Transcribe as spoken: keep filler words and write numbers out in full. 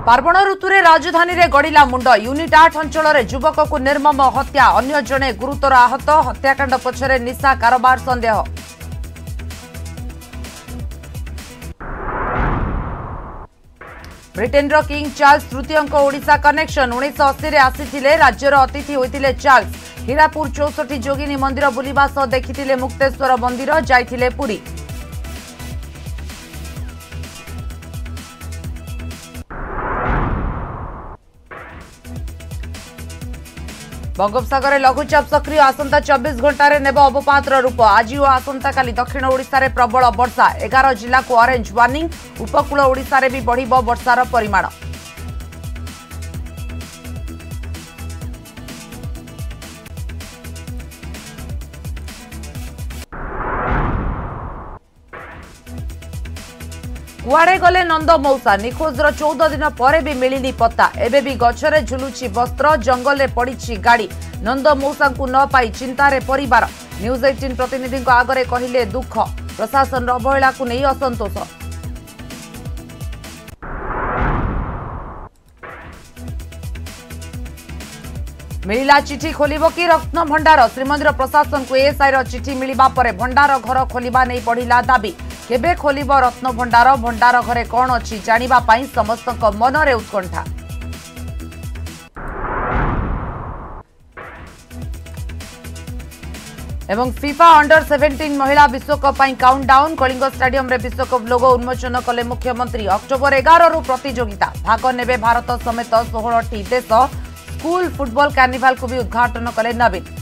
पार्वण ऋतुरे राजधानी रे गड़िला मुंड यूनिट आठ अंचल युवक को निर्मम हत्या अन्य जणे गुरुतर आहत हत्याकांड पछरे निशा कारोबार संदेह। ब्रिटेन रो किंग चार्ल्स तृतीय ओडिशा कनेक्शन उन्नीस अस्सी आसी राज्यर अतिथि होते चार्ल्स हीरापुर चौसठी जोगिनी मंदिर बुलिबा सह देखिथिले मुक्तेश्वर मंदिर जाइथिले पुरी। बंगोपसागर लघुचाप सक्रिय आसंता चौबीस घंटे नेब अवपातर रूप आज और आसंता काली दक्षिण ओडिशा रे प्रबल वर्षा एगार जिला को ऑरेंज वार्निंग उपकूल ओडिशा रे भी बढ़िबो वर्षार परिमाण। कुआड़े गले नंद मौसा निखोजर चौदह दिन पर भी मिलनी पत्ता एबे भी गछरे झुलुची वस्त्र जंगल पड़ी गाड़ी नंद मौसा को न पाई चिंतार परिवार। न्यूज अठारह प्रतिनिधि आगरे कहले दुख प्रशासन अवहेला को नहीं असंतोष। मिला चिठी खोलिबो कि रत्न भंडार श्रीमंदिर प्रशासन को एएसआई चिठी मिलिबा परे भंडार घर खोलिबा नहीं पड़िला दाबी केबे खोलिबो रत्न भंडार भंडार घरे कौन अच्छी जानिबा पाई समस्त मनरे उत्कंठा। एवं फीफा अंडर सेवेंटीन महिला विश्वकप पाई काउंटडाउन कलिंग स्टेडियम रे विश्वकप लोगो उन्मोचन कले मुख्यमंत्री अक्टोबर एगार रु प्रतियोगिता भाग नेबे भारत समेत सोलह टी देश स्कूल फुटबॉल कार्निवाल को भी उद्घाटन कले नवीन।